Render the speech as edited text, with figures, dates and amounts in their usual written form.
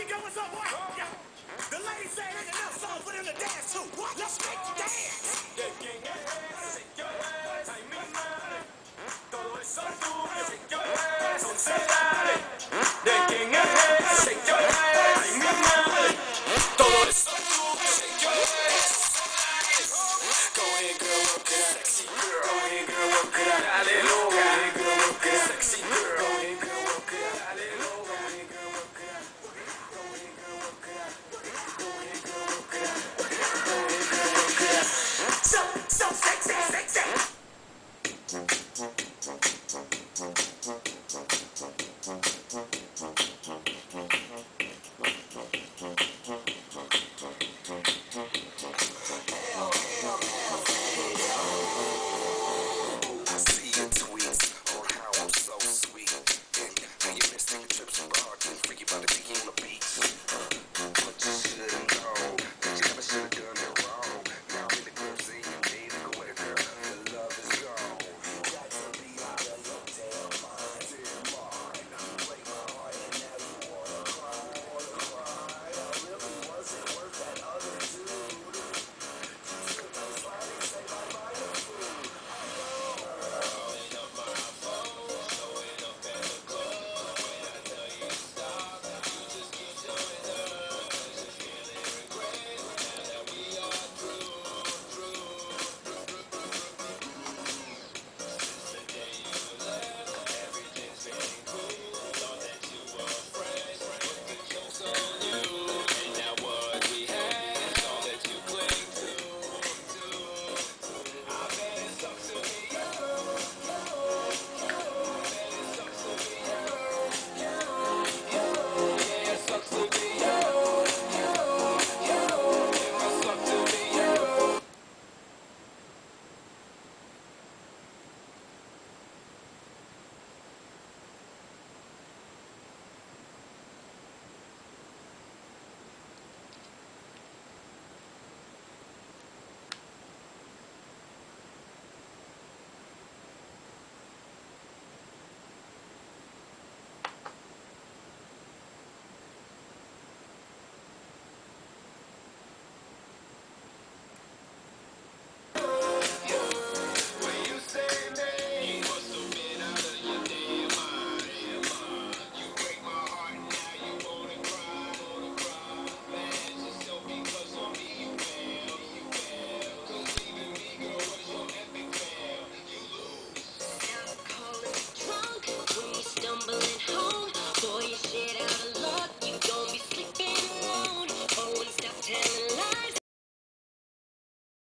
going somewhere. Yeah. The ladies say there's enough song for them to dance to. What? Let's make the dance. De quien es, señores, ay mi madre. Todo eso tuyo, señores, son celulares. De quien es, señores, ay mi madre. Todo eso tuyo, señores. Go ahead, girl, work it out, sexy girl. Go ahead, girl, work it out, hallelujah. Go ahead, girl, work it out, sexy girl. Go ahead, girl, work it out, hallelujah. Go ahead, girl, work it out. Go ahead, girl, work it out. Go ahead, girl, work it out. Go ahead, girl, work it out. So sexy, sexy.